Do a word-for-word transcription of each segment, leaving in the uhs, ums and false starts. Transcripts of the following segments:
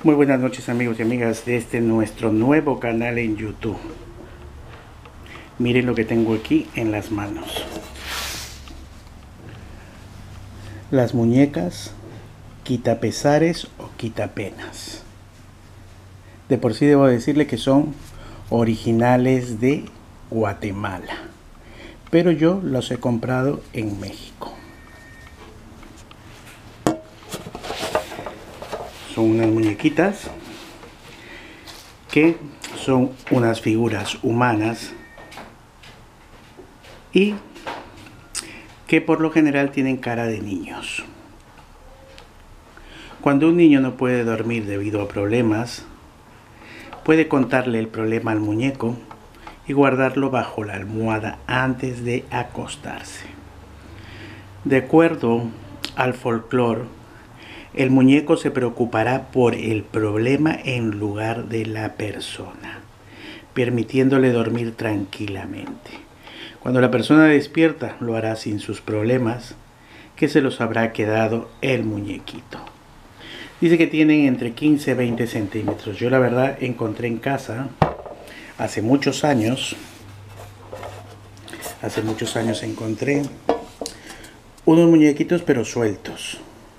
Muy buenas noches, amigos y amigas de este nuestro nuevo canal en YouTube. Miren lo que tengo aquí en las manos. Las muñecas quitapesares o quitapenas. De por sí debo decirle que son originales de Guatemala, pero yo los he comprado en México. Son unas muñequitas que son unas figuras humanas y que por lo general tienen cara de niños. Cuando un niño no puede dormir debido a problemas, puede contarle el problema al muñeco y guardarlo bajo la almohada antes de acostarse. De acuerdo al folclore, el muñeco se preocupará por el problema en lugar de la persona, permitiéndole dormir tranquilamente. Cuando la persona despierta, lo hará sin sus problemas, que se los habrá quedado el muñequito. Dice que tienen entre quince y veinte centímetros. Yo la verdad encontré en casa, hace muchos años, hace muchos años encontré unos muñequitos pero sueltos.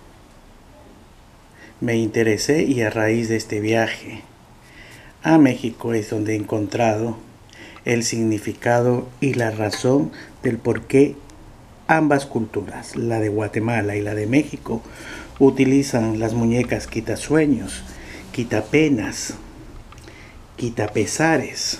Me interesé y a raíz de este viaje a México es donde he encontrado el significado y la razón del por qué ambas culturas, la de Guatemala y la de México, utilizan las muñecas quitasueños, quitapenas, quitapesares.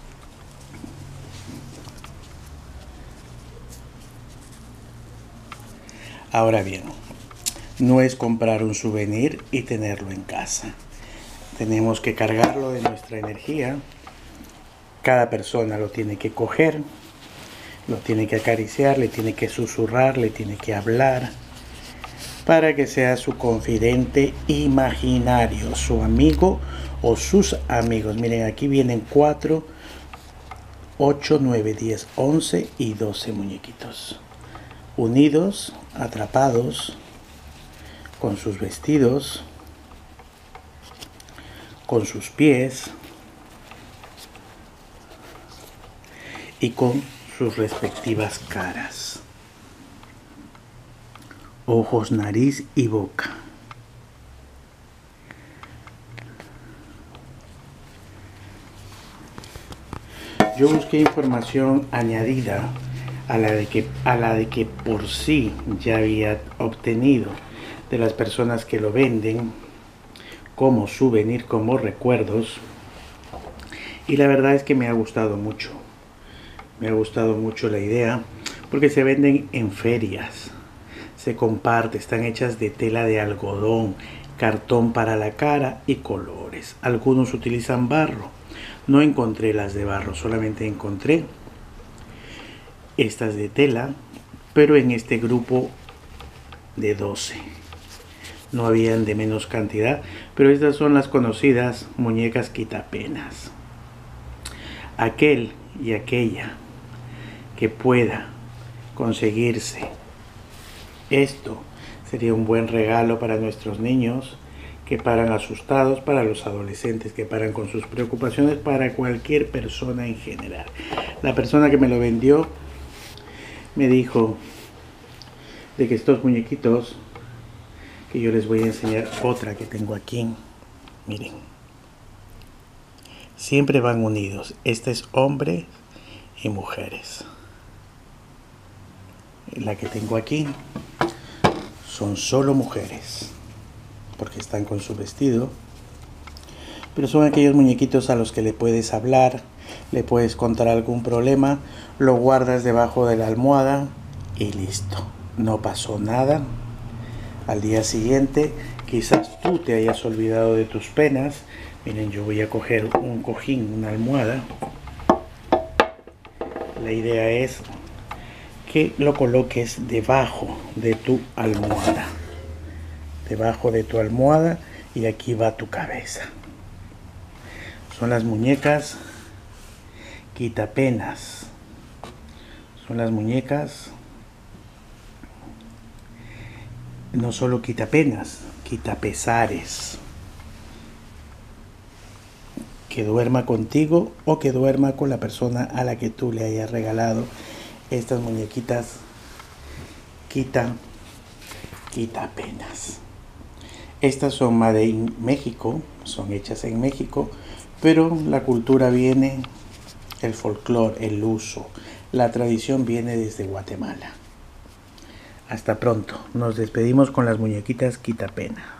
Ahora bien, no es comprar un souvenir y tenerlo en casa. Tenemos que cargarlo de nuestra energía. Cada persona lo tiene que coger, lo tiene que acariciar, le tiene que susurrar, le tiene que hablar, para que sea su confidente imaginario, su amigo o sus amigos. Miren, aquí vienen cuatro, ocho, nueve, diez, once y doce muñequitos. Unidos, atrapados, con sus vestidos, con sus pies y con sus respectivas caras, ojos, nariz y boca. Yo busqué información añadida a la de que, a la de que por sí ya había obtenido de las personas que lo venden como souvenir, como recuerdos, y la verdad es que me ha gustado mucho. Me ha gustado mucho la idea porque se venden en ferias, se comparte, están hechas de tela de algodón, cartón para la cara y colores. Algunos utilizan barro. No encontré las de barro, solamente encontré estas de tela, pero en este grupo de doce. No habían de menos cantidad, pero estas son las conocidas muñecas quitapenas. Aquel y aquella que pueda conseguirse esto sería un buen regalo para nuestros niños que paran asustados, para los adolescentes que paran con sus preocupaciones, para cualquier persona en general. La persona que me lo vendió me dijo de que estos muñequitos, que yo les voy a enseñar otra que tengo aquí, miren, siempre van unidos. Este es hombre y mujeres. La que tengo aquí son solo mujeres porque están con su vestido, pero son aquellos muñequitos a los que le puedes hablar, le puedes contar algún problema, lo guardas debajo de la almohada y listo, no pasó nada. Al día siguiente quizás tú te hayas olvidado de tus penas. Miren, yo voy a coger un cojín, una almohada. La idea es que lo coloques debajo de tu almohada, debajo de tu almohada, y aquí va tu cabeza. Son las muñecas quitapenas, son las muñecas no solo quitapenas, quitapesares. que duerma contigo o que duerma con la persona a la que tú le hayas regalado estas muñequitas quita, quita penas. Estas son Made in México, son hechas en México, pero la cultura viene, el folclore, el uso, la tradición viene desde Guatemala. Hasta pronto, nos despedimos con las muñequitas quita pena.